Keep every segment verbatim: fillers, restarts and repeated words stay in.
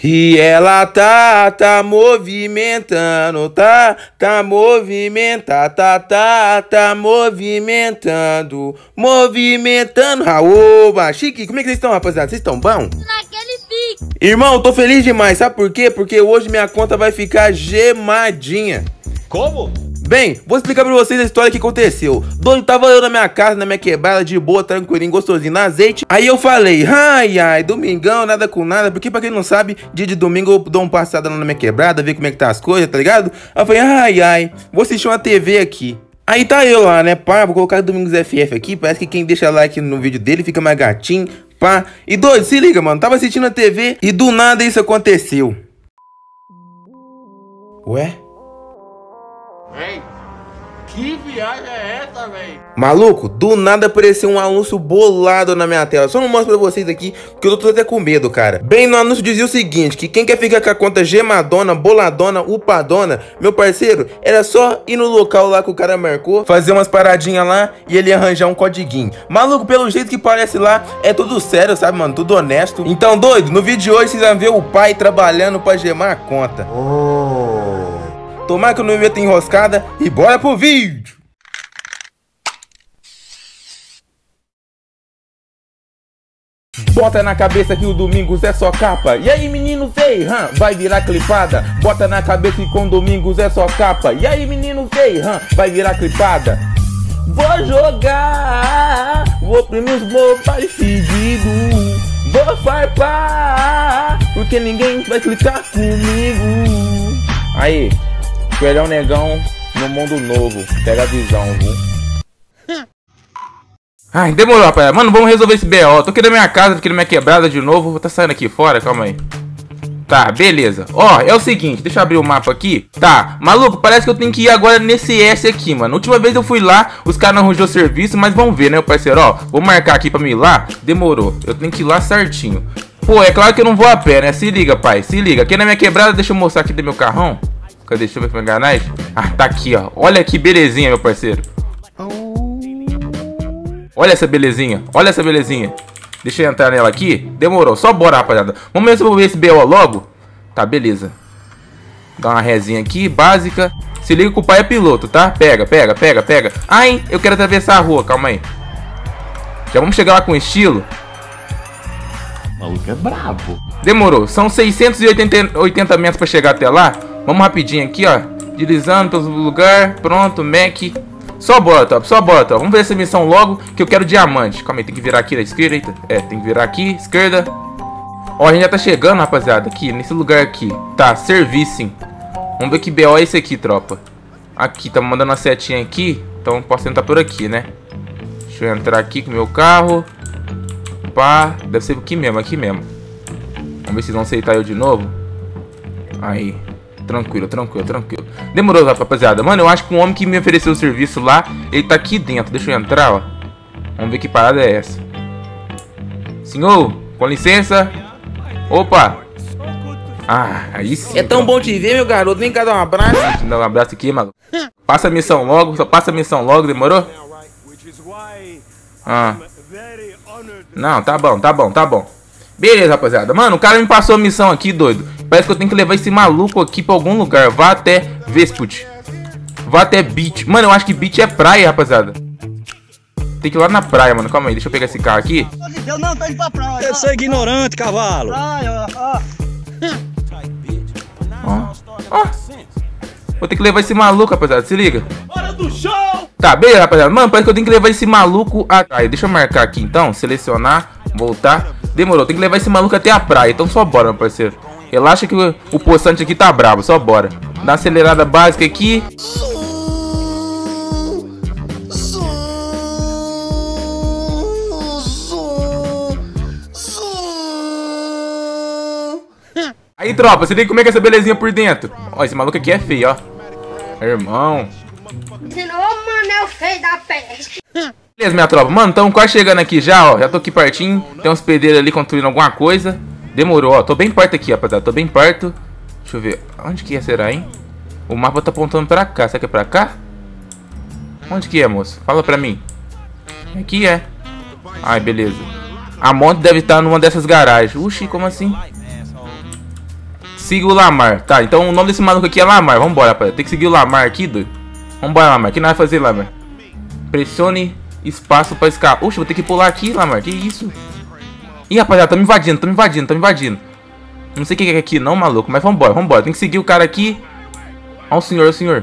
E ela tá, tá movimentando, tá, tá movimentando, tá, tá, tá movimentando, movimentando. Raoba, chique, como é que vocês estão, rapaziada? Vocês estão bom? Naquele pique. Irmão, tô feliz demais, sabe por quê? Porque hoje minha conta vai ficar gemadinha. Como? Bem, vou explicar pra vocês a história que aconteceu. Doido, tava eu na minha casa, na minha quebrada, de boa, tranquilinho, gostosinho, no azeite. Aí eu falei, ai, ai, domingão, nada com nada. Porque pra quem não sabe, dia de domingo eu dou uma passada lá na minha quebrada, ver como é que tá as coisas, tá ligado? Aí eu falei, ai, ai, vou assistir uma T V aqui. Aí tá eu lá, né, pá, vou colocar Domingos F F aqui. Parece que quem deixa like no vídeo dele fica mais gatinho, pá. E doido, se liga, mano, tava assistindo a T V e do nada isso aconteceu. Ué? Véi, que viagem é essa, véi? Maluco, do nada apareceu um anúncio bolado na minha tela. Só não mostro pra vocês aqui, porque eu tô até com medo, cara. Bem, no anúncio dizia o seguinte, que quem quer ficar com a conta gemadona, boladona, upadona, meu parceiro, era só ir no local lá que o cara marcou, fazer umas paradinhas lá e ele arranjar um codiguinho. Maluco, pelo jeito que parece lá, é tudo sério, sabe, mano? Tudo honesto. Então, doido, no vídeo de hoje vocês vão ver o pai trabalhando pra gemar a conta. Oh. Tomara que eu não me meto enroscada e bora pro vídeo! Bota na cabeça que o Domingos é só capa. E aí, menino, veio, hum, vai virar clipada. Bota na cabeça que com Domingos é só capa. E aí, menino, veio, hum, vai virar clipada. Vou jogar, vou primos, vou parecido. Vou farpar, porque ninguém vai clicar comigo. Aí, Coelhão Negão no mundo novo. Pega a visão, viu? Ai, demorou, rapaz. Mano, vamos resolver esse B O. Tô aqui na minha casa, aqui na minha quebrada de novo. Vou tá saindo aqui fora, calma aí. Tá, beleza. Ó, é o seguinte, deixa eu abrir o mapa aqui. Tá, maluco, parece que eu tenho que ir agora nesse S aqui, mano. Última vez eu fui lá, os caras não arranjou serviço, mas vamos ver, né, parceiro? Ó, vou marcar aqui pra mim ir lá. Demorou, eu tenho que ir lá certinho. Pô, é claro que eu não vou a pé, né? Se liga, pai, se liga. Aqui na minha quebrada, deixa eu mostrar aqui do meu carrão. Cadê? Deixa eu ver se vai enganar. Ah, tá aqui, ó. Olha que belezinha, meu parceiro. Olha essa belezinha. Olha essa belezinha. Deixa eu entrar nela aqui. Demorou. Só bora, rapaziada. Vamos ver se eu vou ver esse B O logo. Tá, beleza. Dá uma resinha aqui, básica. Se liga que o pai é piloto, tá? Pega, pega, pega, pega. Ai, eu quero atravessar a rua. Calma aí. Já vamos chegar lá com estilo. O maluco é brabo. Demorou. São seiscentos e oitenta metros pra chegar até lá. Vamos rapidinho aqui, ó. Deslizando pelo lugar. Pronto, Mac. Só bora, top. Só bora, top. Vamos ver essa missão logo, que eu quero diamante. Calma aí, tem que virar aqui na esquerda. É, tem que virar aqui, esquerda. Ó, a gente já tá chegando, rapaziada. Aqui, nesse lugar aqui. Tá, servicing. Vamos ver que B O é esse aqui, tropa. Aqui, tá mandando uma setinha aqui. Então posso entrar por aqui, né? Deixa eu entrar aqui com o meu carro. Pá, deve ser aqui mesmo, aqui mesmo. Vamos ver se vão aceitar eu de novo. Aí. Tranquilo, tranquilo, tranquilo. Demorou, rapaziada. Mano, eu acho que um homem que me ofereceu o serviço lá, ele tá aqui dentro. Deixa eu entrar, ó. Vamos ver que parada é essa. Senhor, com licença. Opa. Ah, aí sim. É tão bom te ver, meu garoto. Vem cá dar um abraço. Deixa eu dar um abraço aqui, maluco. Passa a missão logo. Só passa a missão logo, demorou? Ah. Não, tá bom, tá bom, tá bom. Beleza, rapaziada. Mano, o cara me passou a missão aqui, doido. Parece que eu tenho que levar esse maluco aqui pra algum lugar. Vá até Vesput. Vá até Beach. Mano, eu acho que Beach é praia, rapaziada. Tem que ir lá na praia, mano. Calma aí, deixa eu pegar esse carro aqui. Eu não tô indo pra praia. Eu sou ignorante, cavalo. Praia, ó. Ó, ó. Vou ter que levar esse maluco, rapaziada. Se liga. Hora do show! Tá, beleza, rapaziada. Mano, parece que eu tenho que levar esse maluco atrás. Deixa eu marcar aqui, então. Selecionar, voltar. Demorou, tem que levar esse maluco até a praia. Então só bora, meu parceiro. Relaxa que o, o poçante aqui tá brabo. Só bora. Dá uma acelerada básica aqui. Aí, tropa, você tem que comer essa belezinha por dentro. Ó, esse maluco aqui é feio, ó. Irmão. Ô, mano, é o feio da peste. Beleza, minha tropa. Mano, estamos quase chegando aqui já, ó. Já tô aqui pertinho. Tem uns pedreiros ali construindo alguma coisa. Demorou, ó. Tô bem perto aqui, rapaziada. Tô bem perto. Deixa eu ver. Onde que é, será, hein? O mapa tá apontando pra cá. Será que é pra cá? Onde que é, moço? Fala pra mim. Aqui é. Ai, beleza. A moto deve estar numa dessas garagens. Uxi, como assim? Siga o Lamar. Tá, então o nome desse maluco aqui é Lamar. Vambora, rapaz. Tem que seguir o Lamar aqui, doido. Vambora, Lamar. O que nós vamos fazer, Lamar? Pressione espaço pra escapar. Oxe, vou ter que pular aqui, Lamar. Que isso? Ih, rapaziada, tá me invadindo, tá me invadindo, tá me invadindo. Não sei o que é aqui não, maluco. Mas vambora, vambora. Tem que seguir o cara aqui. Ó o senhor, ó o senhor.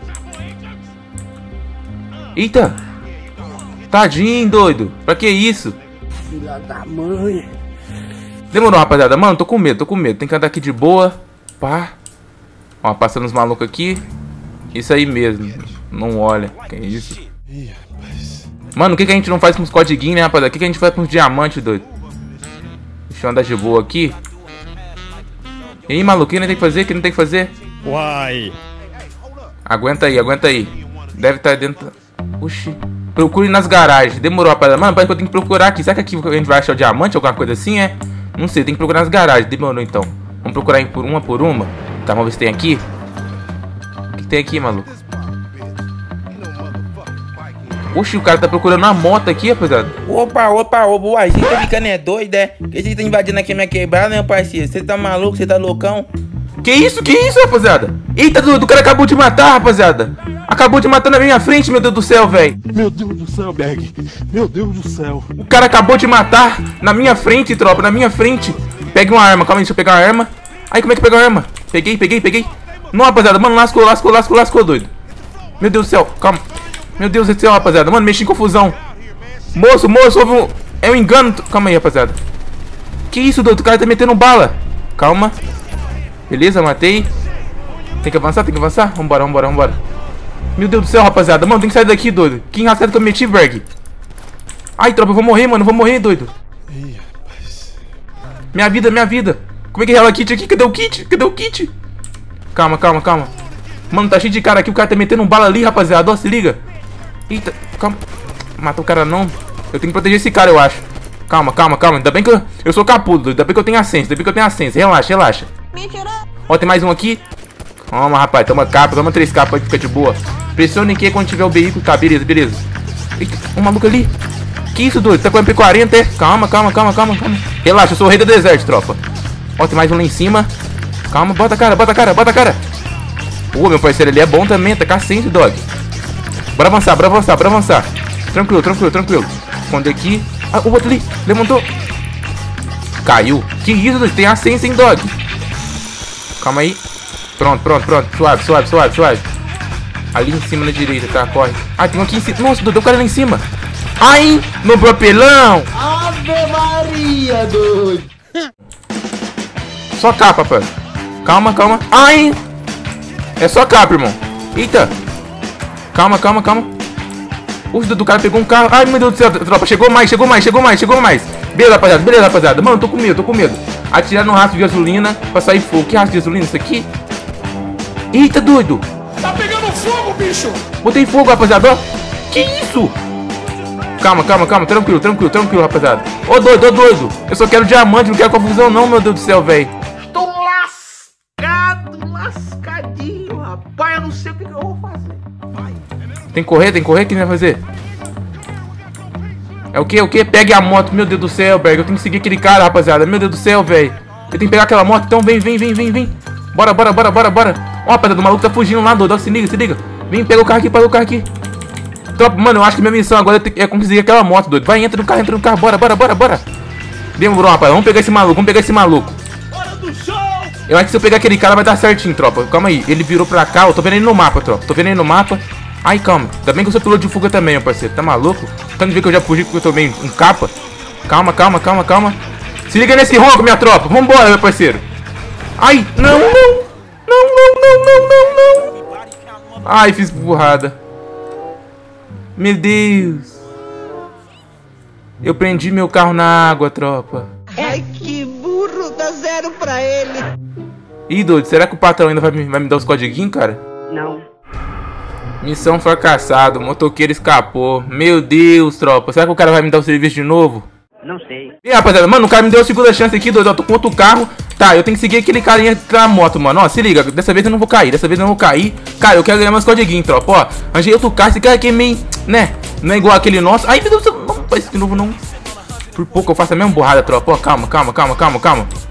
Eita. Tadinho, doido. Pra que isso? Filha da mãe. Demorou, rapaziada. Mano, tô com medo, tô com medo. Tem que andar aqui de boa. Pá. Ó, passando os malucos aqui. Isso aí mesmo. Não olha. Que isso? Mano, o que, que a gente não faz com os codiguinhos, né, rapaziada? O que, que a gente faz com os diamantes, doido? Deixa eu andar de boa aqui. E aí, maluco, o que não tem que fazer? O que não tem que fazer? Uai. Aguenta aí, aguenta aí. Deve estar dentro... Oxi. Procure nas garagens. Demorou, rapaziada. Mano, parece que eu tenho que procurar aqui. Será que aqui a gente vai achar o diamante? Alguma coisa assim, é? Não sei, tem que procurar nas garagens. Demorou, então. Vamos procurar em por uma por uma. Tá, vamos ver se tem aqui. O que tem aqui, maluco? Oxi, o cara tá procurando uma moto aqui, rapaziada. Opa, opa, opa, uai, você tá ficando é doido, é? Que você tá invadindo aqui a minha quebrada, meu parceiro? Você tá maluco, você tá loucão? Que isso, que isso, rapaziada? Eita, doido, o cara acabou de matar, rapaziada. Acabou de matar na minha frente, meu Deus do céu, velho. Meu Deus do céu, Berg. Meu Deus do céu. O cara acabou de matar na minha frente, tropa, na minha frente. Pegue uma arma, calma aí, deixa eu pegar uma arma. Aí, como é que pega a arma? Peguei, peguei, peguei. Não, rapaziada, mano, lascou, lascou, lascou, lascou, doido. Meu Deus do céu, calma. Meu Deus do céu, rapaziada. Mano, mexi em confusão. Moço, moço, houve um... É um engano. Calma aí, rapaziada. Que isso, doido? O cara tá metendo bala. Calma. Beleza, matei. Tem que avançar, tem que avançar. Vambora, vambora, vambora. Meu Deus do céu, rapaziada. Mano, tem que sair daqui, doido. Que enrascado que eu meti, Berg. Ai, tropa, eu vou morrer, mano. Eu vou morrer, doido. Minha vida, minha vida. Como é que é ela kit aqui? Cadê o kit? Cadê o kit? Calma, calma, calma. Mano, tá cheio de cara aqui. O cara tá metendo um bala ali, rapaziada. Ó, se liga. Eita, calma. Matou o cara não. Eu tenho que proteger esse cara, eu acho. Calma, calma, calma. Ainda bem que eu, eu sou capudo. Ainda bem que eu tenho ascenso. Ainda bem que eu tenho ascenso. Relaxa, relaxa. Mentira. Ó, tem mais um aqui. Calma, rapaz. Toma capa. Toma três capas aí que fica de boa. Pressione Q quando tiver o veículo. Tá, beleza, beleza. Eita, um maluco ali. Que isso, doido? Tá com M P quarenta, é? Calma, calma, calma, calma, calma. Relaxa, eu sou o rei do deserto, tropa. Ó, tem mais um lá em cima. Calma, bota a cara, bota a cara, bota a cara. Pô, meu parceiro, ele é bom também. Tá cacete, dog. Bora avançar, bora avançar, bora avançar. Tranquilo, tranquilo, tranquilo. Esconde aqui. Ah, o outro ali. Levantou. Caiu. Que isso, doido? Tem ascenso, hein, dog? Calma aí. Pronto, pronto, pronto. Suave, suave, suave, suave. Ali em cima na direita, tá? Corre. Ah, tem um aqui em cima. Nossa, doido, o cara lá em cima. Ai, no propelão. Ave Maria, doido. Só capa, rapaz. Calma, calma. Ai. É só capa, irmão. Eita. Calma, calma, calma. O do cara pegou um carro. Ai, meu Deus do céu, tropa. Chegou mais, chegou mais, chegou mais, chegou mais. Beleza, rapaziada, beleza, rapaziada. Mano, tô com medo, tô com medo. Atirar no rastro de gasolina pra sair fogo. Que rastro de gasolina isso aqui? Eita, doido. Tá pegando fogo, bicho. Botei fogo, rapaziada, ó. Que isso? Calma, calma, calma. Tranquilo, tranquilo, tranquilo, rapaziada. Ô, doido, ô, doido. Eu só quero diamante, não quero confusão não, meu Deus do céu, velho. Tô lascado, lascadinho, rapaz. Eu não sei o que, que eu vou fazer. Tem que correr, tem que correr, o que a gente vai fazer? É o que, o que? Pegue a moto, meu Deus do céu, velho. Eu tenho que seguir aquele cara, rapaziada. Meu Deus do céu, velho. Eu tenho que pegar aquela moto, então vem, vem, vem, vem, vem. Bora, bora, bora, bora, bora. Ó, rapaziada, o maluco tá fugindo lá, doido. Se liga, se liga. Vem, pega o carro aqui, pega o carro aqui. Tropa, mano, eu acho que minha missão agora é conseguir aquela moto, doido. Vai, entra no carro, entra no carro. Bora, bora, bora, bora. Demorou, rapaz. Vamos pegar esse maluco, vamos pegar esse maluco. Eu acho que se eu pegar aquele cara vai dar certinho, tropa. Calma aí, ele virou pra cá. Eu tô vendo ele no mapa, tropa. Tô vendo ele no mapa. Ai, calma. Ainda bem que eu sou piloto de fuga também, meu parceiro. Tá maluco? Tanto de ver que eu já fugi porque eu tomei um capa. Calma, calma, calma, calma. Se liga nesse ronco, minha tropa. Vambora, meu parceiro. Ai, não, não. Não, não, não, não, não, não. Ai, fiz burrada. Meu Deus. Eu prendi meu carro na água, tropa. Ai, que burro. Dá zero pra ele. Ih, doido, será que o patrão ainda vai me, vai me dar os codiguinhos, cara? Não. Missão fracassada, o motoqueiro escapou. Meu Deus, tropa. Será que o cara vai me dar o serviço de novo? Não sei. E rapaziada, mano, o cara me deu a segunda chance aqui, doido. Eu tô com outro carro. Tá, eu tenho que seguir aquele carinha da moto, mano. Ó, se liga, dessa vez eu não vou cair. Dessa vez eu não vou cair. Cara, eu quero ganhar meus codiguinhos, tropa. Ó, arranjei outro carro. Esse cara aqui é meio, né? Não é igual aquele nosso. Ai, meu Deus do céu. Não faz isso de novo, não. Por pouco eu faço a mesma borrada, tropa. Ó, calma, calma, calma, calma, calma.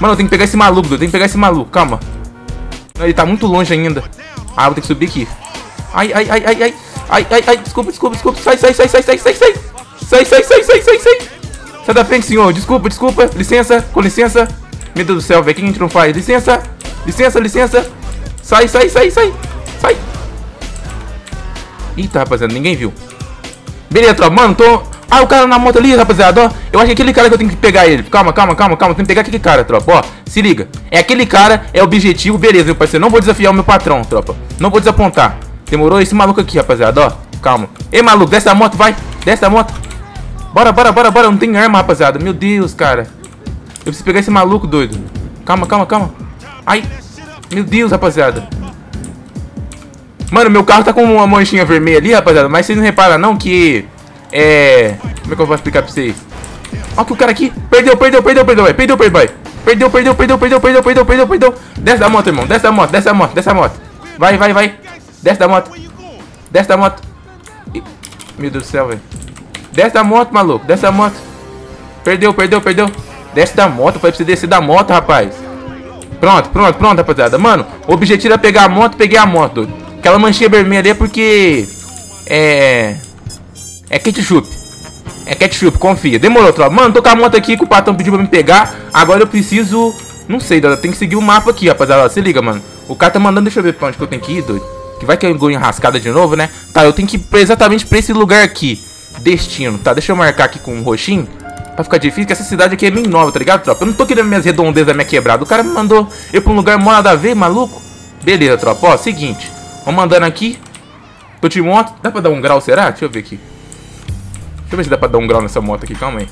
Mano, eu tenho que pegar esse maluco, doido. Tem que pegar esse maluco, calma. Ele tá muito longe ainda. Ah, vou ter que subir aqui. Ai, ai, ai, ai, ai. Ai, ai, ai, desculpa, desculpa, desculpa. Sai, sai, sai, sai, sai, sai, sai. Sai, sai, sai, sai, sai, sai. Sai da frente, senhor. Desculpa, desculpa. Licença, com licença. Meu Deus do céu, velho. O que a gente não faz? Licença. Licença, licença. Sai, sai, sai, sai. Sai. Eita, rapaziada, ninguém viu. Beleza, tropa, mano, tô... Ah, o cara na moto ali, rapaziada, ó. Eu acho que é aquele cara que eu tenho que pegar ele. Calma, calma, calma, calma. Tem que pegar aquele cara, tropa, ó. Se liga. É aquele cara, é o objetivo. Beleza, meu parceiro. Não vou desafiar o meu patrão, tropa. Não vou desapontar. Demorou? Esse maluco aqui, rapaziada, ó. Calma. Ei, maluco, desce da moto, vai. Desce da moto. Bora, bora, bora, bora. Não tem arma, rapaziada. Meu Deus, cara. Eu preciso pegar esse maluco, doido. Calma, calma, calma. Ai. Meu Deus, rapaziada. Mano, meu carro tá com uma manchinha vermelha ali, rapaziada. Mas vocês não reparam não que... É... Como é que eu vou explicar pra vocês? Ó que o cara aqui... Perdeu, perdeu, perdeu, perdeu, vai. Perdeu, perdeu, perdeu, perdeu, perdeu, perdeu, perdeu, perdeu, perdeu, perdeu. Desce da moto, irmão. Desce da moto, desce da moto, desce da moto. Vai, vai, vai. Desce da moto. Desce da moto. Ih, meu Deus do céu, velho. Desce da moto, maluco. Desce da moto. Perdeu, perdeu, perdeu. Desce da moto. Foi pra você descer da moto, rapaz. Pronto, pronto, pronto, rapaziada. Mano, o objetivo é pegar a moto. Peguei a moto, doido. Aquela manchinha vermelha ali é porque... É... É ketchup. É ketchup, confia. Demorou, tropa. Mano, tô com a moto aqui que o patrão pediu pra me pegar. Agora eu preciso... Não sei, doido. Tem que seguir o mapa aqui, rapaziada. Se liga, mano. O cara tá mandando... Deixa eu ver pra onde que eu tenho que ir, doido. Que vai que eu ganho enrascada de novo, né? Tá, eu tenho que ir exatamente pra esse lugar aqui. Destino, tá? Deixa eu marcar aqui com um roxinho. Pra ficar difícil, que essa cidade aqui é bem nova, tá ligado, tropa? Eu não tô querendo minhas redondezas da minha quebrada. O cara me mandou eu pra um lugar mó nada a ver, maluco. Beleza, tropa. Ó, seguinte. Vamos andando aqui. Tô de moto. Dá pra dar um grau, será? Deixa eu ver aqui. Deixa eu ver se dá pra dar um grau nessa moto aqui. Calma aí.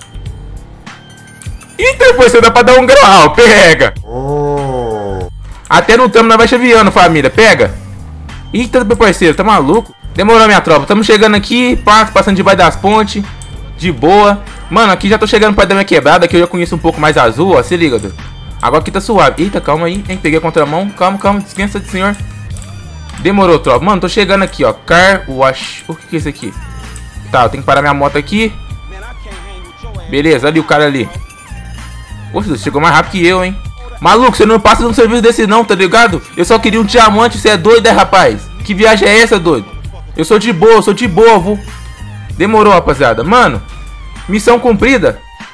Eita, depois você dá pra dar um grau. Pega. Oh. Até no tamo nós vai chaveando, família. Pega. Eita, meu parceiro. Tá maluco? Demorou, minha tropa. Tamo chegando aqui. Passo, passando debaixo das pontes. De boa. Mano, aqui já tô chegando perto da minha quebrada. Aqui eu já conheço um pouco mais azul, ó. Se liga, doido. Agora aqui tá suave. Eita, calma aí, hein. Peguei a contramão. Calma, calma. Descansa, senhor. Demorou, tropa. Mano, tô chegando aqui, ó. Car wash. O que que é isso aqui? Tá, eu tenho que parar minha moto aqui. Beleza, ali o cara ali. Poxa, chegou mais rápido que eu, hein. Maluco, você não passa de um serviço desse não, tá ligado? Eu só queria um diamante, você é doido, é, rapaz? Que viagem é essa, doido? Eu sou de boa, eu sou de boa, vô. Demorou, rapaziada. Mano, missão cumprida.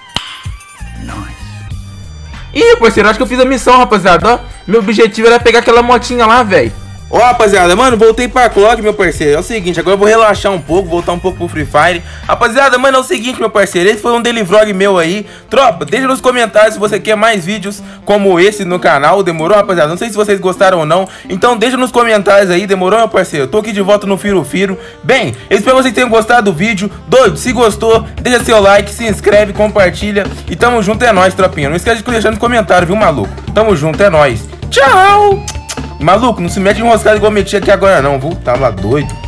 Ih, parceiro, acho que eu fiz a missão, rapaziada, ó. Meu objetivo era pegar aquela motinha lá, velho. Ó, rapaziada, mano, voltei pra Clock, meu parceiro. É o seguinte, agora eu vou relaxar um pouco, voltar um pouco pro Free Fire. Rapaziada, mano, é o seguinte, meu parceiro. Esse foi um daily vlog meu aí. Tropa, deixa nos comentários se você quer mais vídeos como esse no canal. Demorou, rapaziada? Não sei se vocês gostaram ou não. Então deixa nos comentários aí, demorou, meu parceiro? Eu tô aqui de volta no Firo Firo. Bem, eu espero que vocês tenham gostado do vídeo. Doido, se gostou, deixa seu like, se inscreve, compartilha. E tamo junto, é nóis, tropinha. Não esquece de deixar nos comentários, viu, maluco? Tamo junto, é nóis. Tchau! Maluco, não se mete em enroscado igual eu meti aqui agora não, viu? Tava doido.